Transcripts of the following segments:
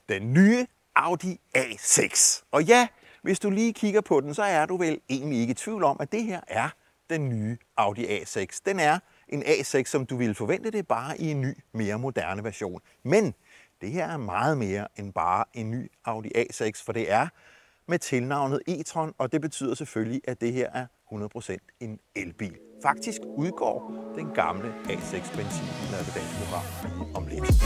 Den nye Audi A6. Og ja, hvis du lige kigger på den, så er du vel egentlig ikke i tvivl om, at det her er den nye Audi A6. Den er en A6, som du ville forvente det, bare i en ny, mere moderne version. Men det her er meget mere end bare en ny Audi A6, for det er med tilnavnet e-tron, og det betyder selvfølgelig, at det her er 100% en elbil. Faktisk udgår den gamle A6 benzinbil af det danske program lige om lidt.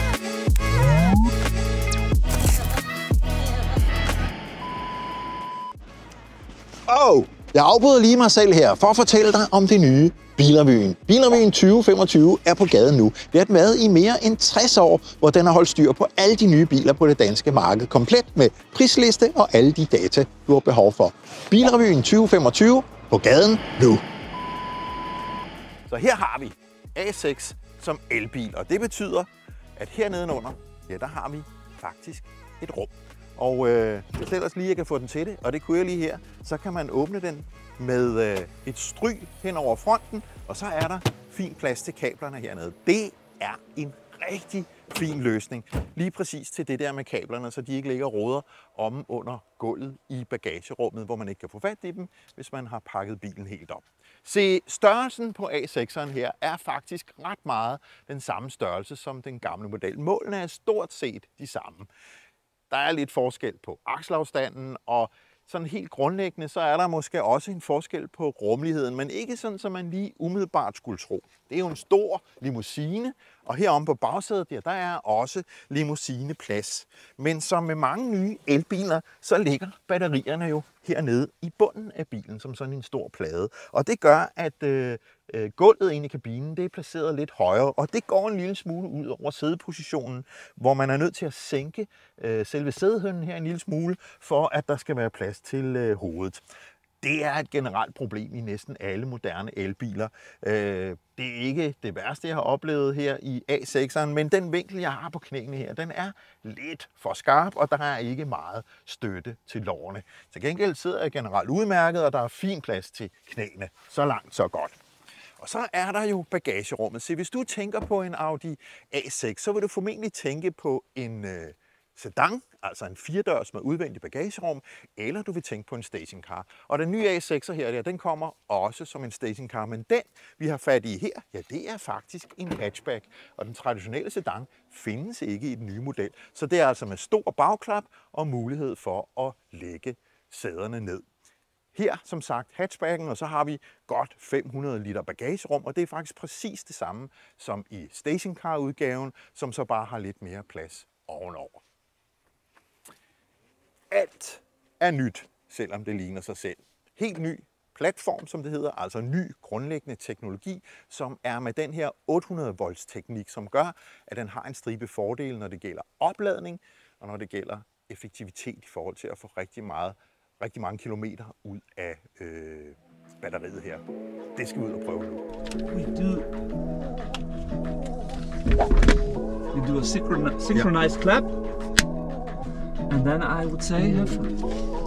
Jeg afbryder lige mig selv her for at fortælle dig om det nye Bilrevyen. Bilrevyen 2025 er på gaden nu. Det har været i mere end 60 år, hvor den har holdt styr på alle de nye biler på det danske marked, komplet med prisliste og alle de data, du har behov for. Bilrevyen 2025 på gaden nu. Så her har vi A6 som elbil, og det betyder, at her nedenunder, ja, der har vi faktisk et rum. Og jeg fortæller os lige, at jeg kan få den til det, og det kunne jeg lige her. Så kan man åbne den med et stryg hen over fronten, og så er der fin plads til kablerne hernede. Det er en rigtig fin løsning, lige præcis til det der med kablerne, så de ikke ligger og roder om under gulvet i bagagerummet, hvor man ikke kan få fat i dem, hvis man har pakket bilen helt op. Se, størrelsen på A6'eren her er faktisk ret meget den samme størrelse som den gamle model. Målene er stort set de samme. Der er lidt forskel på akselafstanden, og sådan helt grundlæggende, så er der måske også en forskel på rummeligheden, men ikke sådan, som man lige umiddelbart skulle tro. Det er jo en stor limousine, og heromme på bagsædet, der er også limousineplads. Men som med mange nye elbiler, så ligger batterierne jo hernede i bunden af bilen, som sådan en stor plade. Og det gør, at gulvet inde i kabinen, det er placeret lidt højere, og det går en lille smule ud over sædepositionen, hvor man er nødt til at sænke selve sædehønnen her en lille smule, for at der skal være plads til hovedet. Det er et generelt problem i næsten alle moderne elbiler. Det er ikke det værste, jeg har oplevet her i A6'eren, men den vinkel, jeg har på knæene her, den er lidt for skarp, og der er ikke meget støtte til lårene. Til gengæld sidder jeg generelt udmærket, og der er fin plads til knæene. Så langt, så godt. Og så er der jo bagagerummet. Så hvis du tænker på en Audi A6, så vil du formentlig tænke på en sedan, altså en 4-dørs med udvendig bagagerum, eller du vil tænke på en stationcar. Og den nye A6'er her, den kommer også som en stationcar, men den, vi har fat i her, ja, det er faktisk en hatchback. Og den traditionelle sedan findes ikke i den nye model. Så det er altså med stor bagklap og mulighed for at lægge sæderne ned. Her, som sagt, hatchbacken, og så har vi godt 500 liter bagagerum, og det er faktisk præcis det samme som i stationcar-udgaven, som så bare har lidt mere plads ovenover. Alt er nyt, selvom det ligner sig selv. Helt ny platform, som det hedder, altså ny grundlæggende teknologi, som er med den her 800 volts teknik, som gør, at den har en stribe fordele, når det gælder opladning, og når det gælder effektivitet i forhold til at få rigtig mange kilometer ud af batteriet her. Det skal vi ud og prøve nu. We do a synchronized clap. And then I would say, have fun.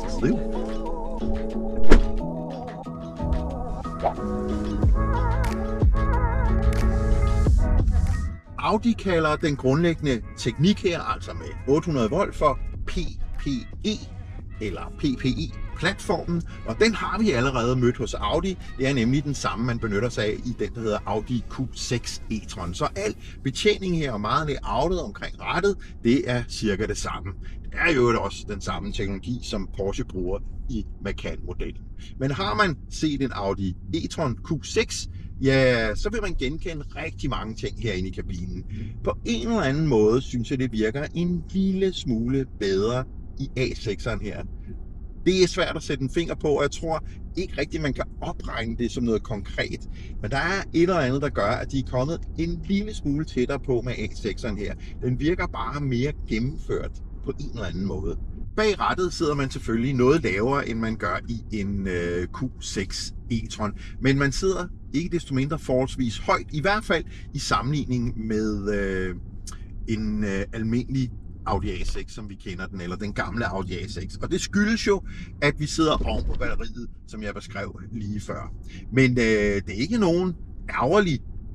Audi kalder den grundlæggende teknik her, altså med 800 volt, for PPE, eller PPE-platformen, og den har vi allerede mødt hos Audi. Det er nemlig den samme, man benytter sig af i den, der hedder Audi Q6 e-tron. Så al betjening her og meget layout omkring rattet, det er cirka det samme. Det er jo også den samme teknologi, som Porsche bruger i Macan-modellen. Men har man set en Audi e-tron Q6, ja, så vil man genkende rigtig mange ting herinde i kabinen. På en eller anden måde synes jeg, det virker en lille smule bedre i A6'eren her. Det er svært at sætte en finger på, og jeg tror ikke rigtigt, man kan opregne det som noget konkret. Men der er et eller andet, der gør, at de er kommet en lille smule tættere på med A6'eren her. Den virker bare mere gennemført på en eller anden måde. Bag rattet sidder man selvfølgelig noget lavere, end man gør i en Q6 e-tron. Men man sidder ikke desto mindre forholdsvis højt, i hvert fald i sammenligning med en almindelig Audi A6, som vi kender den, eller den gamle Audi A6. Og det skyldes jo, at vi sidder oven på batteriet, som jeg beskrev lige før. Men det er ikke nogen ærgerlig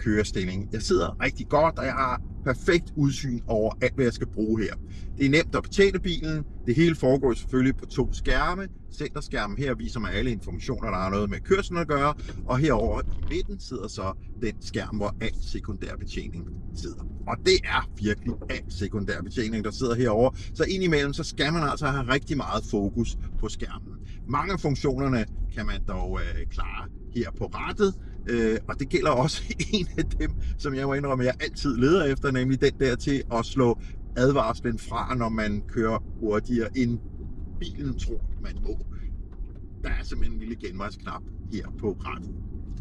kørestilling. Jeg sidder rigtig godt, og jeg har perfekt udsyn over alt, hvad jeg skal bruge her. Det er nemt at betjene bilen. Det hele foregår selvfølgelig på 2 skærme. Centerskærmen her viser mig alle informationer, der har noget med kørslen at gøre. Og herover i midten sidder så den skærm, hvor al sekundær betjening sidder. Og det er virkelig al sekundær betjening, der sidder herover. Så indimellem så skal man altså have rigtig meget fokus på skærmen. Mange af funktionerne kan man dog klare her på rattet. Og det gælder også en af dem, som jeg må indrømme, jeg altid leder efter, nemlig den der til at slå advarslen fra, når man kører hurtigere end bilen tror, man må. Der er simpelthen en lille genvejsknap her på rattet.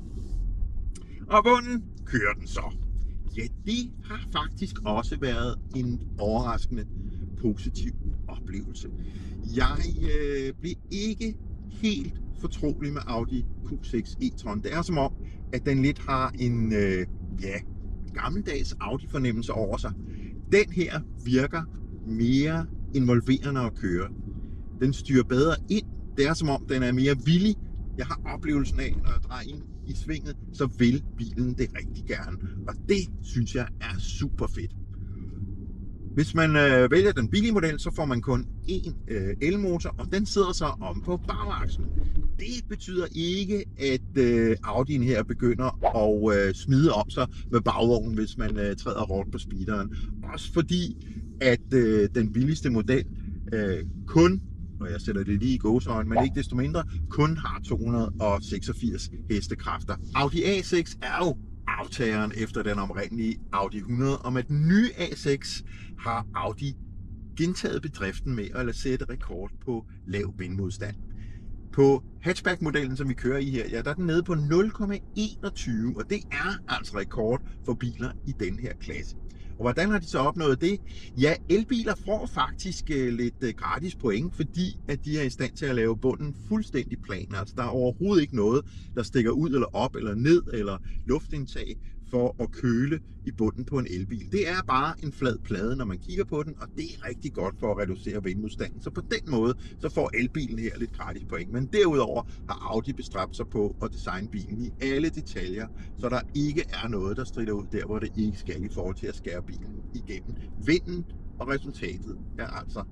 Og bunden kører den så. Ja, det har faktisk også været en overraskende positiv oplevelse. Jeg blev ikke helt fortrolig med Audi Q6 e-tron. Det er som om, at den lidt har en gammeldags Audi-fornemmelse over sig. Den her virker mere involverende at køre. Den styrer bedre ind. Det er som om, den er mere villig. Jeg har oplevelsen af, når jeg drejer ind i svinget, så vil bilen det rigtig gerne. Og det synes jeg er super fedt. Hvis man vælger den billige model, så får man kun én elmotor, og den sidder så om på bagakslen. Det betyder ikke, at Audi'en her begynder at smide om sig med bagvognen, hvis man træder hårdt på speederen. Også fordi, at den billigste model kun, og jeg sætter det lige i gåseøjne, men ikke desto mindre, kun har 286 hestekræfter. Audi A6 er jo aftageren efter den oprindelige Audi 100, og med den nye A6 har Audi gentaget bedriften med at sætte rekord på lav vindmodstand. På hatchback-modellen, som vi kører i her, ja, der er den nede på 0,21, og det er altså rekord for biler i den her klasse. Og hvordan har de så opnået det? Ja, elbiler får faktisk lidt gratis point, fordi at de er i stand til at lave bunden fuldstændig plan. Altså der er overhovedet ikke noget, der stikker ud eller op eller ned eller luftindtag for at køle i bunden på en elbil. Det er bare en flad plade, når man kigger på den, og det er rigtig godt for at reducere vindmodstanden. Så på den måde, så får elbilen her lidt gratis point. Men derudover har Audi bestræbt sig på at designe bilen i alle detaljer, så der ikke er noget, der strider ud der, hvor det ikke skal i forhold til at skære bilen igennem vinden, og resultatet er altså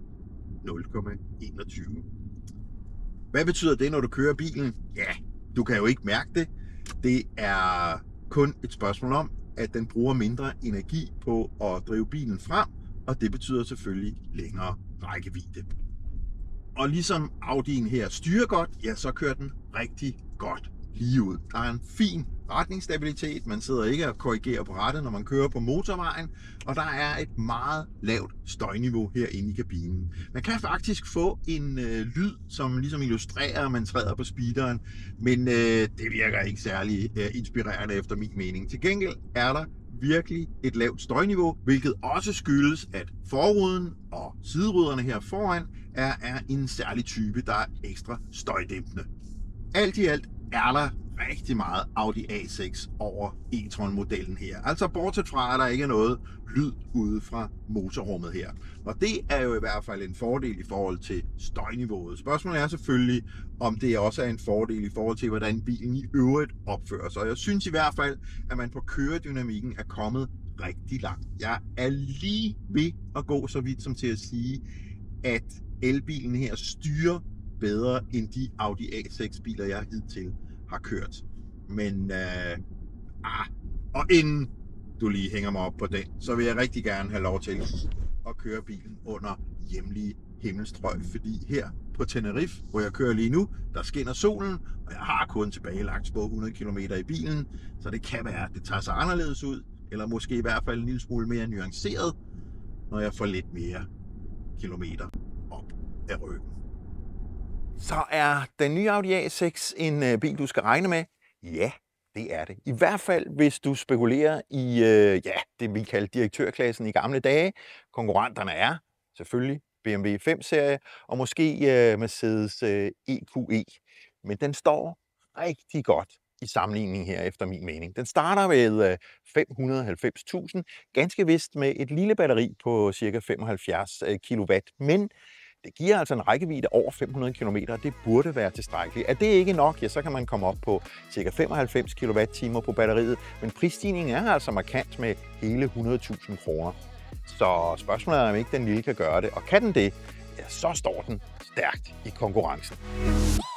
0,21. Hvad betyder det, når du kører bilen? Ja, du kan jo ikke mærke det. Det er kun et spørgsmål om, at den bruger mindre energi på at drive bilen frem, og det betyder selvfølgelig længere rækkevidde. Og ligesom Audi'en her styrer godt, ja, så kører den rigtig godt lige ud. Der er en fin retningsstabilitet, man sidder ikke og korrigerer på rattet, når man kører på motorvejen, og der er et meget lavt støjniveau herinde i kabinen. Man kan faktisk få en lyd, som ligesom illustrerer, at man træder på speederen, men det virker ikke særlig inspirerende efter min mening. Til gengæld er der virkelig et lavt støjniveau, hvilket også skyldes, at forruden og sideruderne her foran er en særlig type, der er ekstra støjdæmpende. Alt i alt er der rigtig meget Audi A6 over e-tron-modellen her. Altså bortset fra, at der ikke er noget lyd ude fra motorrummet her. Og det er jo i hvert fald en fordel i forhold til støjniveauet. Spørgsmålet er selvfølgelig, om det også er en fordel i forhold til, hvordan bilen i øvrigt opfører sig. Og jeg synes i hvert fald, at man på køredynamikken er kommet rigtig langt. Jeg er lige ved at gå så vidt som til at sige, at elbilen her styrer bedre end de Audi A6 biler, jeg hidtil har kørt. Men og inden du lige hænger mig op på den, så vil jeg rigtig gerne have lov til at køre bilen under hjemlige himmelstrøg, fordi her på Tenerife, hvor jeg kører lige nu, der skinner solen, og jeg har kun tilbagelagt små 100 km i bilen, så det kan være, at det tager sig anderledes ud, eller måske i hvert fald en lille smule mere nuanceret, når jeg får lidt mere kilometer op af ryggen. Så er den nye Audi A6 en bil, du skal regne med? Ja, det er det. I hvert fald, hvis du spekulerer i det, vi kalder direktørklassen i gamle dage. Konkurrenterne er selvfølgelig BMW 5-serie og måske Mercedes EQE. Men den står rigtig godt i sammenligning her, efter min mening. Den starter med 590.000, ganske vist med et lille batteri på ca. 75 kW. Men Det giver altså en rækkevidde over 500 km, og det burde være tilstrækkeligt. Er det ikke nok, ja, så kan man komme op på ca. 95 kWh på batteriet, men prisstigningen er altså markant med hele 100.000 kroner. Så spørgsmålet er, om ikke den lille kan gøre det, og kan den det, ja, så står den stærkt i konkurrencen.